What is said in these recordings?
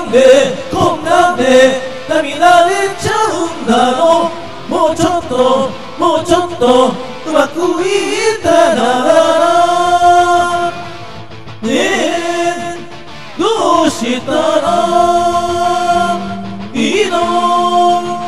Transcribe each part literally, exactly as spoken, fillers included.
なんでこんなんで涙出ちゃうんだろう。もうちょっともうちょっとうまくいったな。ねえどうしたらいいの。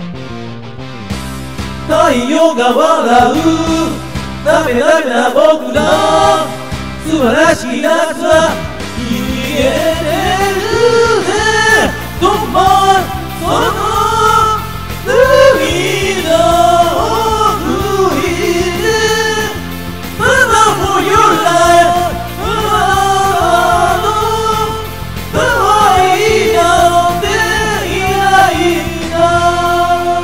太陽が笑うダメダメな僕ら素晴らしいやつは言えてるぜ。どんまその涙を拭いてただもよらあの可愛いなんていないな。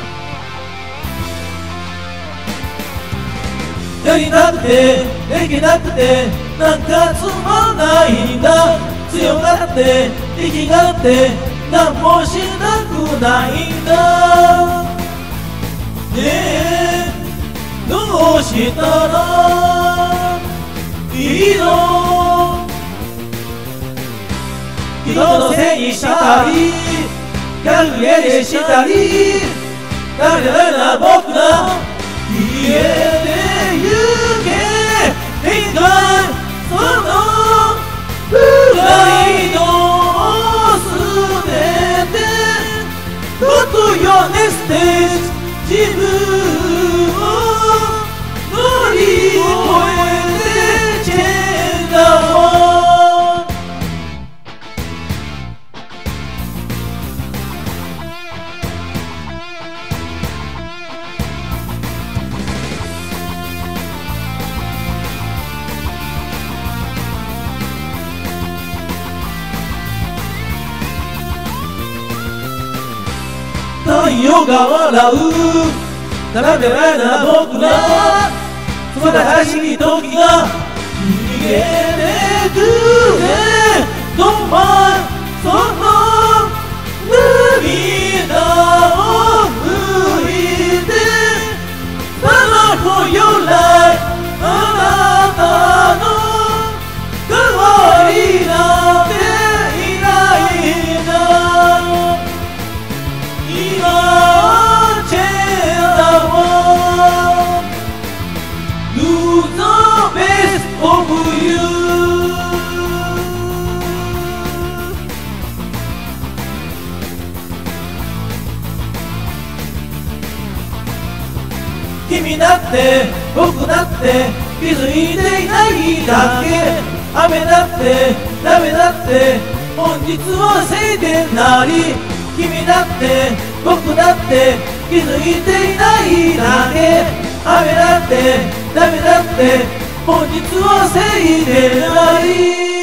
やりたくてできなくてなんかつまんないんだ。強がって生きがって何もしなくないんだ。ねえどうしたらいいの。人のせいにしたりギャルゲでしたりダメダメな僕ら家で行けいいかそのプライドを捨ててGo to your next stage。 自分を乗り越えてチェンだもん。太陽が笑うダメダメな僕ら素晴らしい時が逃げてくれ。どんまその涙を拭いてただこよらあなたの代わりなんていないな。今チェンだもん Do the best of you。 君だって僕だって気づいていないだけ。雨だってダメだって本日は晴天なり。君だって僕だって気づいていないだけ。雨だってダメだって本日は晴天なり。